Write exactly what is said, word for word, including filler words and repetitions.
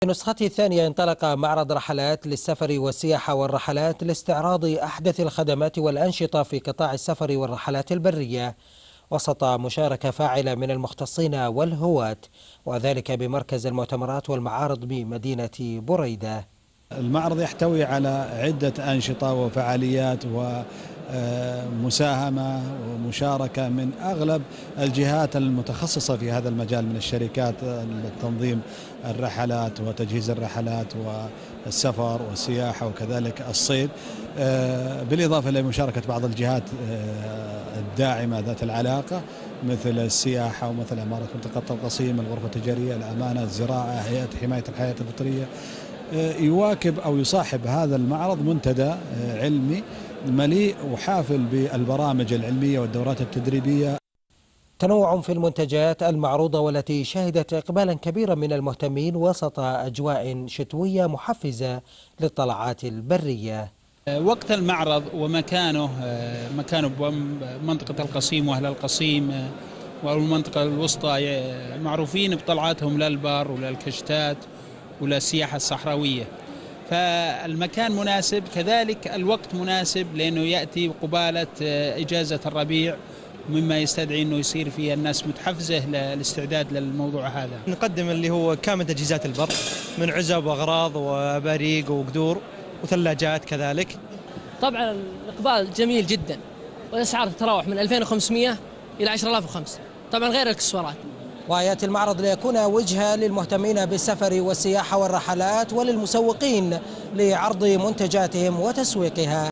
في نسخته الثانية انطلق معرض رحلات للسفر والسياحة والرحلات لاستعراض أحدث الخدمات والأنشطة في قطاع السفر والرحلات البرية وسط مشاركة فاعلة من المختصين والهواة، وذلك بمركز المؤتمرات والمعارض بمدينة بريدة. المعرض يحتوي على عدة أنشطة وفعاليات ومساهمة ومشاركة من أغلب الجهات المتخصصة في هذا المجال من الشركات تنظيم الرحلات وتجهيز الرحلات والسفر والسياحة وكذلك الصيد، بالإضافة إلى مشاركة بعض الجهات الداعمة ذات العلاقة مثل السياحة ومثل عمارة منطقة القصيم، الغرفة التجارية، الأمانة، الزراعة، هيئة حماية الحياة الفطرية. يواكب أو يصاحب هذا المعرض منتدى علمي مليء وحافل بالبرامج العلمية والدورات التدريبية. تنوع في المنتجات المعروضة والتي شهدت إقبالا كبيرا من المهتمين وسط أجواء شتوية محفزة للطلعات البرية. وقت المعرض ومكانه مكانه بمنطقة القصيم وأهل القصيم والمنطقة الوسطى معروفين بطلعاتهم للبر وللكشتات وللسياحة الصحراوية، فالمكان مناسب، كذلك الوقت مناسب لأنه يأتي قبالة إجازة الربيع، مما يستدعي أنه يصير فيه الناس متحفزة للاستعداد للموضوع هذا. نقدم اللي هو كامل تجهيزات البر من عزب وأغراض وبريق وقدور وثلاجات كذلك. طبعا الإقبال جميل جدا، والأسعار تتراوح من ألفين وخمسمئة إلى عشرة آلاف وخمسة، طبعا غير الإكسسوارات. ويأتي المعرض ليكون وجهة للمهتمين بالسفر والسياحة والرحلات وللمسوقين لعرض منتجاتهم وتسويقها.